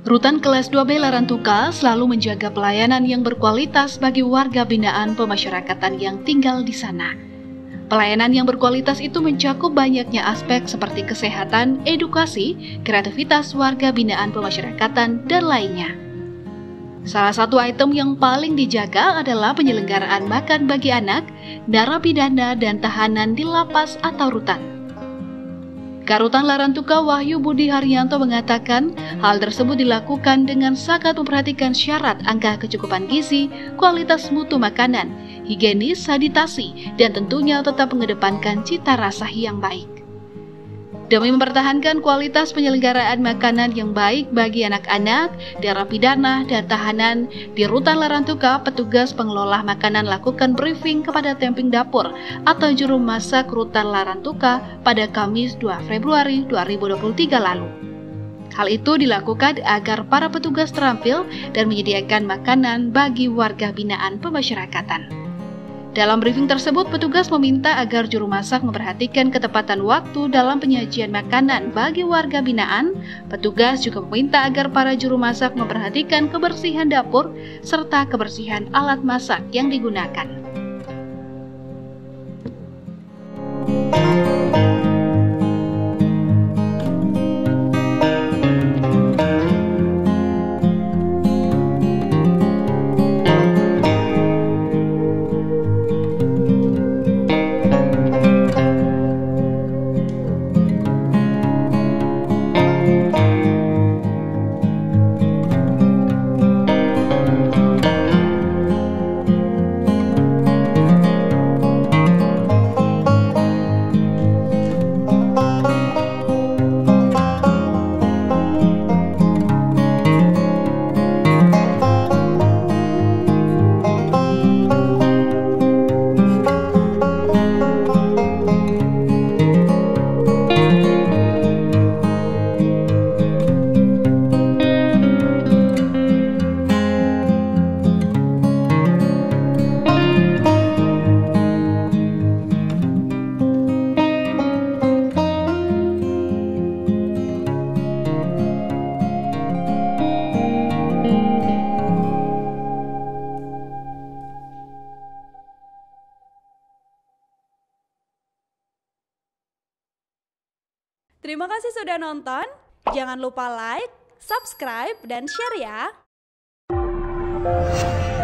Rutan kelas 2B Larantuka selalu menjaga pelayanan yang berkualitas bagi warga binaan pemasyarakatan yang tinggal di sana. Pelayanan yang berkualitas itu mencakup banyaknya aspek seperti kesehatan, edukasi, kreativitas warga binaan pemasyarakatan, dan lainnya. Salah satu item yang paling dijaga adalah penyelenggaraan makan bagi anak, narapidana, dan tahanan di lapas atau rutan. Karutan Larantuka Wahyu Budi Haryanto mengatakan hal tersebut dilakukan dengan sangat memperhatikan syarat angka kecukupan gizi, kualitas mutu makanan, higienis, sanitasi, dan tentunya tetap mengedepankan cita rasa yang baik. Demi mempertahankan kualitas penyelenggaraan makanan yang baik bagi anak-anak, narapidana, dan tahanan, di Rutan Larantuka, petugas pengelola makanan lakukan briefing kepada Temping Dapur atau juru masak Rutan Larantuka pada Kamis 2 Februari 2023 lalu. Hal itu dilakukan agar para petugas terampil dan menyediakan makanan bagi warga binaan pemasyarakatan. Dalam briefing tersebut, petugas meminta agar juru masak memperhatikan ketepatan waktu dalam penyajian makanan bagi warga binaan. Petugas juga meminta agar para juru masak memperhatikan kebersihan dapur serta kebersihan alat masak yang digunakan. Terima kasih sudah nonton. Jangan lupa like, subscribe, dan share ya.